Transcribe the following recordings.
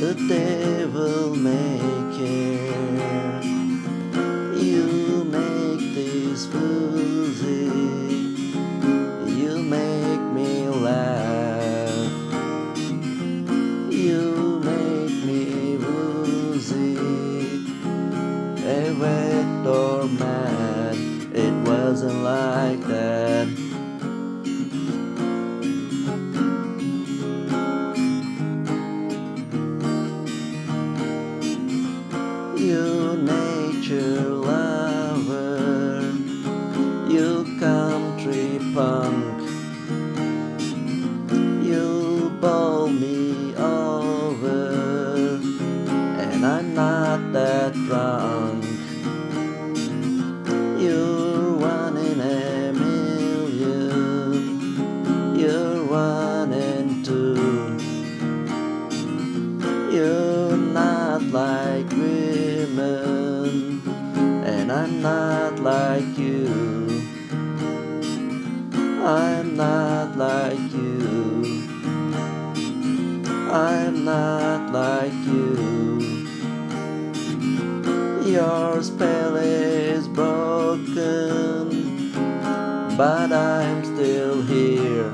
the devil may care. You make this woozy, you make me laugh. You make me woozy, awake or mad, it wasn't like that. You nature lover, you country punk, you bowl me over, and I'm not that drunk. You're one in a million, you're one in two. You're not like women, and I'm not like you. I'm not like you. I'm not like you. Your spell is broken, but I'm still here.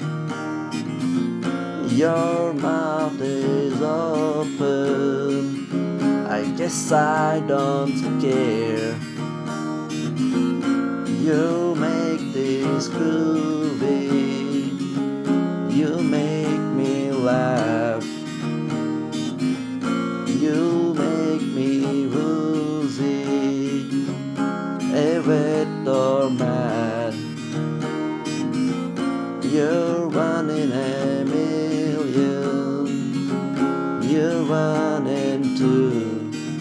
Your mouth is open, I guess I don't care. You make this groovy, you make me laugh. You make me woozy, awake or mad. You're one in a million, you're one in two.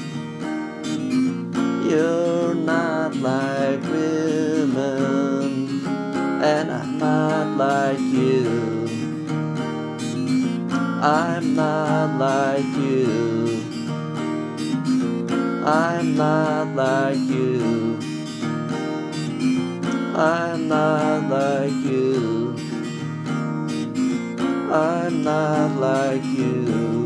You're not like women, and I'm not like you. I'm not like you. I'm not like you. I'm not like you. I'm not like you.